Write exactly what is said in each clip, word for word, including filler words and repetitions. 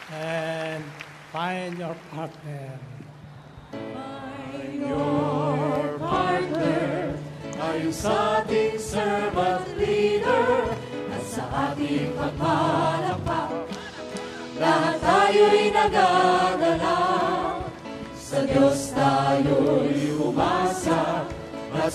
and find your partner. Find your partner, ayon sa ating servant leader at sa ating pagpalakpak. Lahat tayo'y nagagalaw, sa Diyos tayo'y umasa at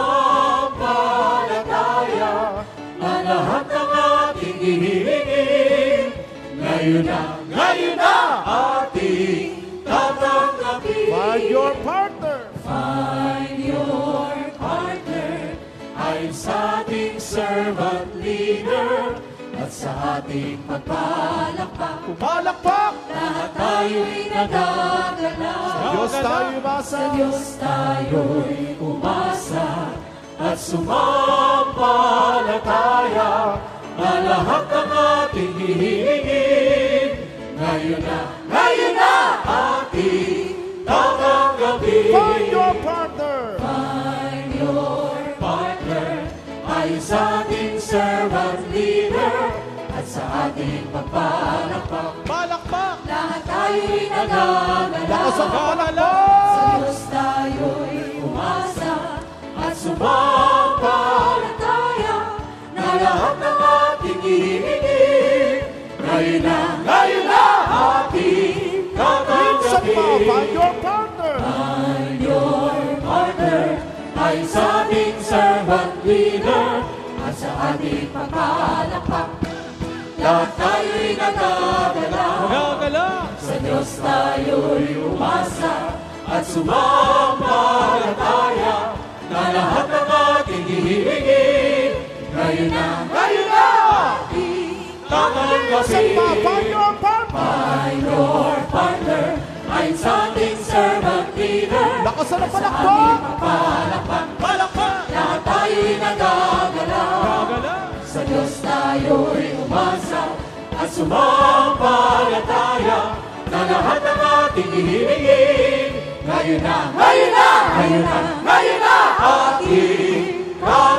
sumampalataya na lahat ng ating hihingin. Ngayon na, ngayon na ating tatanggapin. Find your partner. Find your partner, ayon sa ating servant leader at sa ating pagpalakpak. Pumalakpak! Lahat tayo'y nagagalaw, Sa Diyos tayo umasa. sa Diyos tayo'y umasa at sumampalataya na lahat ng ating hihingin. Ngayon na, ngayon na ating tatanggapin. Find your partner. Find your partner, ayon sa ating servant leader at sa ating pagpalakpak. Palakpak! Lahat tayo'y nagagalaw, Lakas ang sa palakpak! Diyos tayo'y umasa at sumampalataya na lahat ng ating hihingin. Ngayon na, ngayon na ating Minsan pa, tatanggapin. find your partner. Find your partner, ay sa ating servant leader at sa ating pagpalakpak. Lahat tayo'y nagagalaw, Magagala! sa Diyos tayo'y umasa at sumampalataya na lahat ng ating hihingin. Ngayon na, ngayon na ating Minsan pa, tatanggapin. find your partner. Find your partner, ay sa ating servant leader. Lakas ang At sa palakpak! ating pagpalakpak. Palakpak! Lahat tayo'y nagagalaw, Magagala! sa Diyos tayo'y umasa at sumampalataya na lahat ng ating hihingin. Ngayon na, ngayon na, ngayon na, ngayon na ating